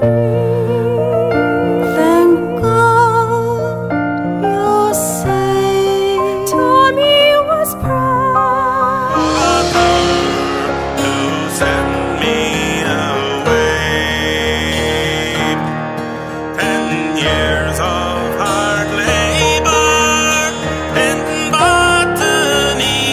Thank God you're safe. Tommy was proud to send me away. 10 years of hard labor in Botany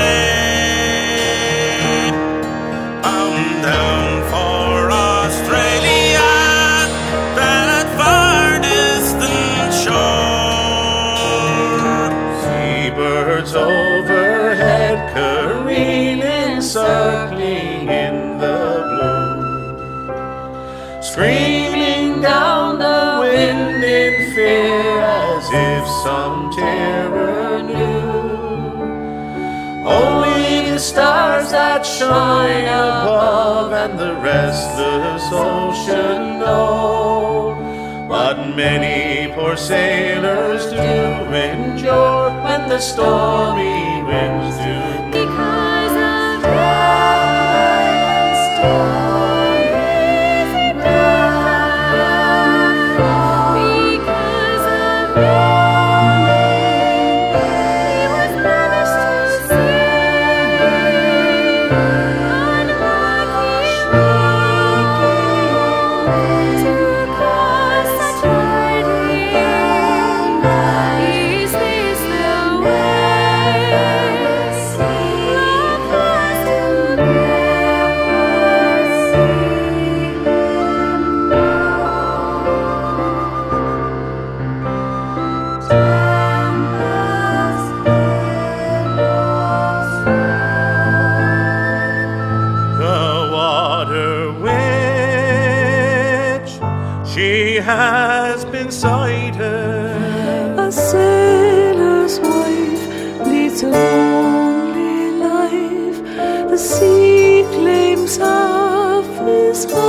Bay, bound down for Australia, that far distant shore. Seabirds overhead careening, circling in the blue, screaming down the wind in fear, as if some terror knew. Only the stars that shine above and the restless ocean know what many poor sailors do endure when the stormy winds do blow. because of rain, stories enough. Because of rain, he was banished to sea. Unlucky shrinking to cause such hurting. Is this the way love has to The water witch, she has been sighted. A sailor's wife leads a lonely life. The sea claims half his heart.